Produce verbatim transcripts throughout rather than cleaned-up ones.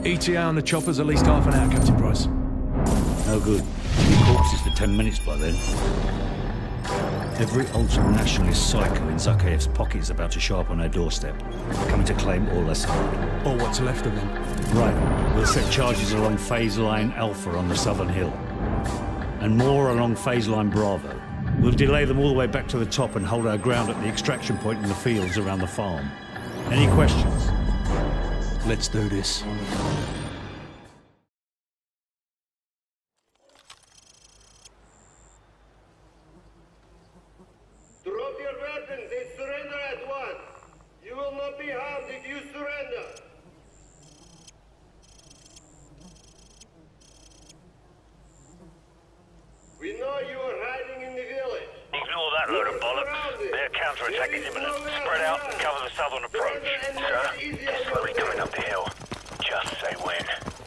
E T A on the chopper's at least half an hour, Captain Price. No good. Two corpses for ten minutes by then. Every ultra-nationalist psycho in Zakhaev's pocket is about to show up on our doorstep, coming to claim all that's hard. Or what's left of them. Right. We'll set charges along phase line Alpha on the southern hill. And more along phase line Bravo. We'll delay them all the way back to the top and hold our ground at the extraction point in the fields around the farm. Any questions? Let's do this. Drop your weapons and surrender at once. You will not be harmed if you surrender. We know you are hiding in the village. Ignore that load of bollocks. Their counterattack is imminent. Spread out and cover the southern approach. Sir, they're slowly coming up the hill. Just say when.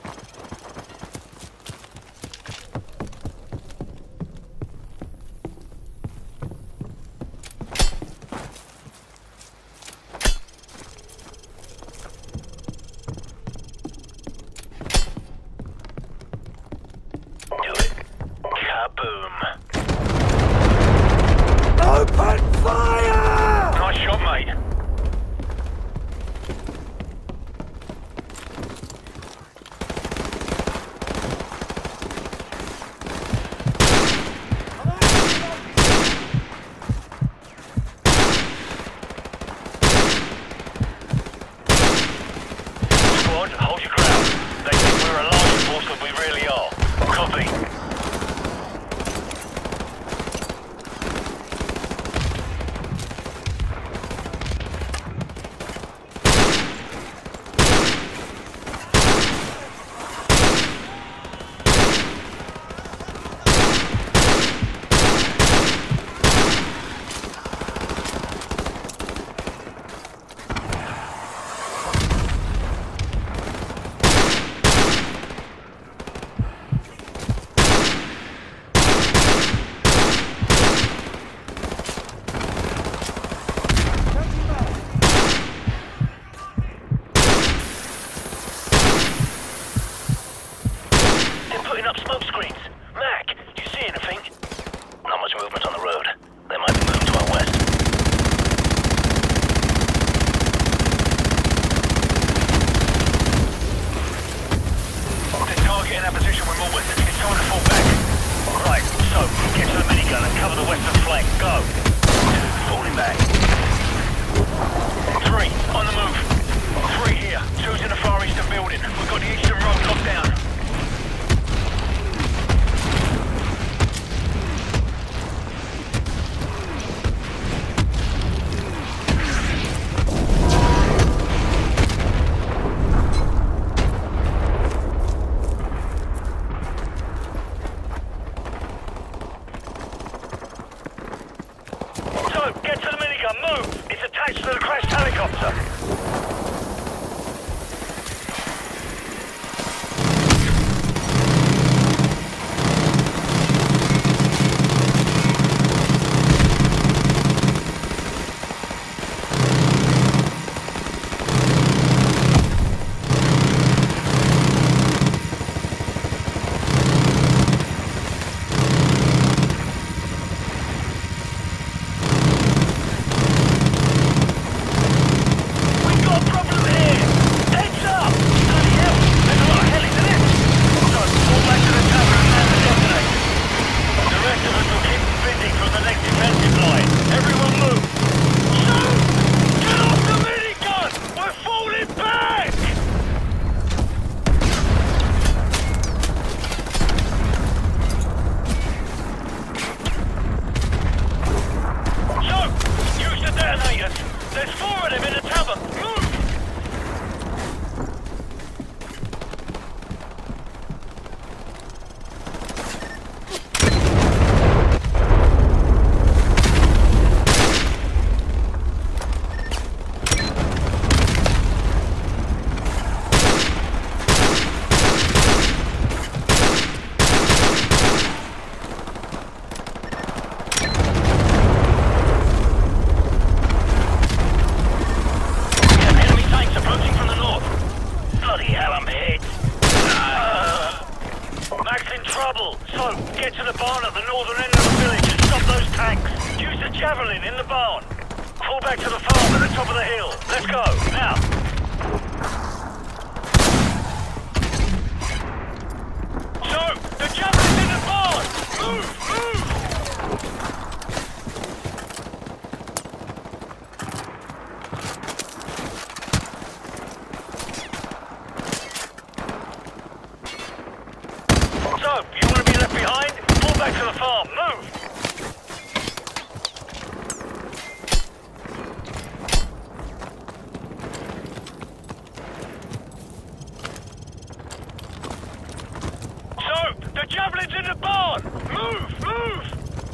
Do it. Kaboom. Open fire! Nice shot, mate. get to the barn at the northern end of the village and stop those tanks. Use the javelin in the barn. Fall back to the farm at the top of the hill. Let's go, now. So, the javelin's in the barn! Move, move! So, you want to be left behind? Fall back to the farm, move! The javelin's in the barn! Move! Move!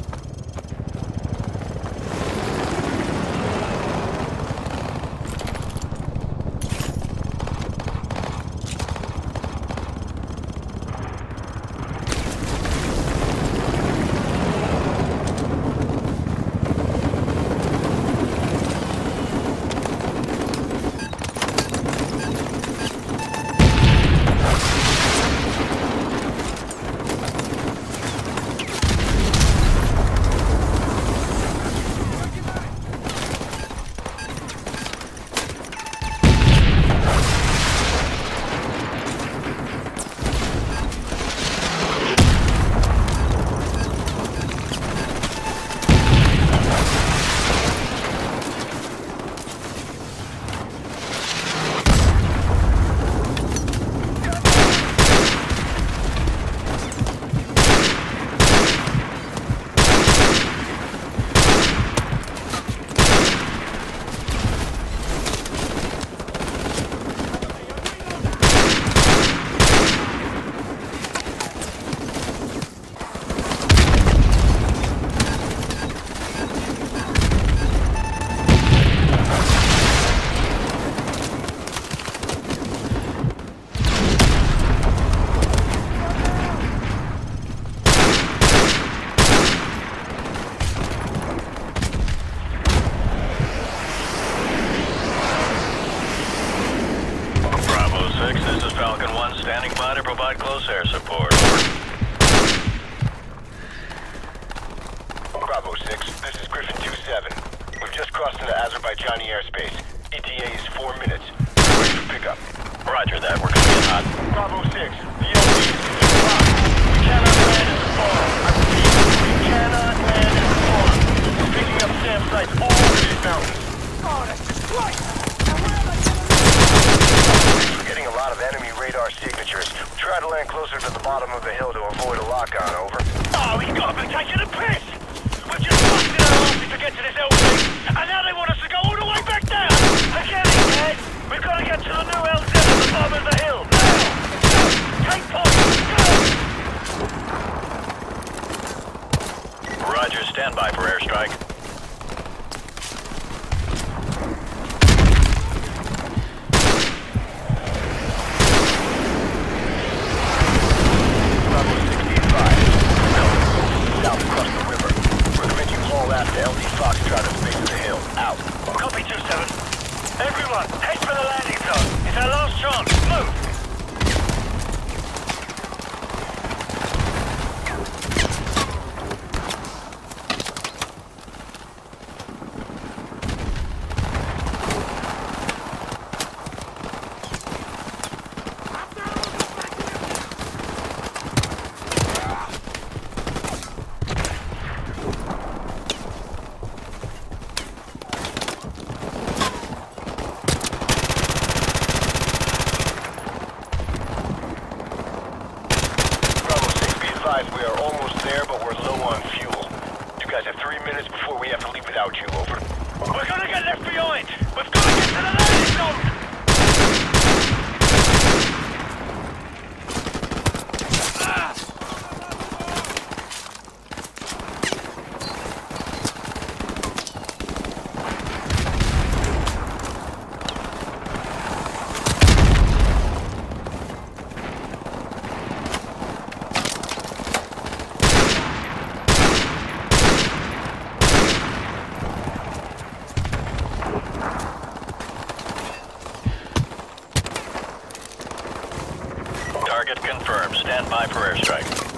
Standing by to provide close air support. Bravo six, this is Griffin two seven. We've just crossed into Azerbaijani airspace. E T A is four minutes. We're ready for pickup. Roger that, we're coming in hot. Bravo six, the L Z is too hot. We cannot land at the farm. I repeat, we cannot land at the farm. It's picking up SAM sites all over these mountains. Oh, that's just right! We're getting a lot of enemy radar signatures. Try to land closer to the bottom of the hill to avoid a lock-on, over. Oh, we got to be taking a piss! We've just busted our asses to get to this L Z, and now they want us to go all the way back down! Forget it, Ed! We've got to get to the new L Z at the bottom of the hill, now! Take point, go! Roger, stand by for airstrike. The L D Foxtrot at the base of the hill. Out. Copy two seven. Everyone, head for the landing zone. It's our last chance. Move! We are almost there, but we're low on fuel. You guys have three minutes before we have to leave without you, over. We're gonna get left behind! We've got to get to the landing zone! Target confirmed. Stand by for airstrike.